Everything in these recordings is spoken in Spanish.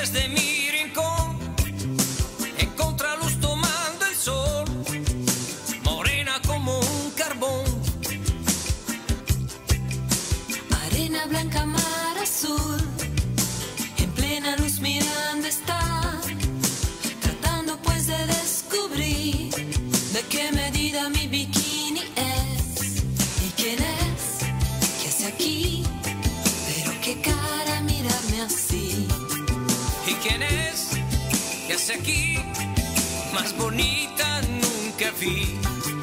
desde mi rincón, en contraluz tomando el sol, morena como un carbón. Arena blanca, mar azul, en plena luz mirando está, tratando pues de descubrir de qué medida mi bikini es. ¿Y quién es? ¿Qué hace aquí? Pero qué cara mirarme así. ¿Y quién es? ¿Qué hace aquí? Más bonita nunca vi.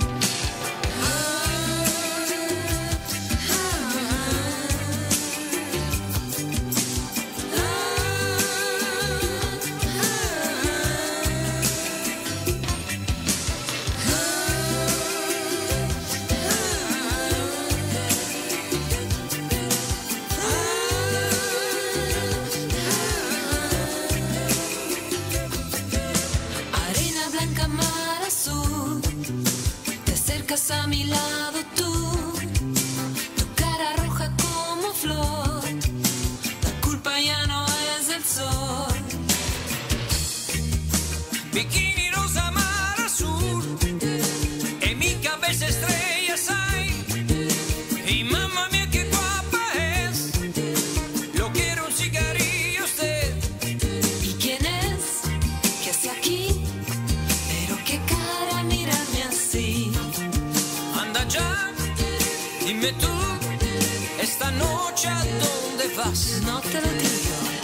Blanca, mar azul, te acercas a mi lado tú, tu cara roja como flor, la culpa ya no es del sol. Bikini rosa, mar azul, en mi cabeza estrellas hay, y mamá mía qué guapa es, lo quiero un cigarrillo usted. ¿Y quién es? ¿Qué hace aquí? Qué cara mirarme así. Anda ya, dime tú, esta noche ¿a dónde vas? No te lo digo.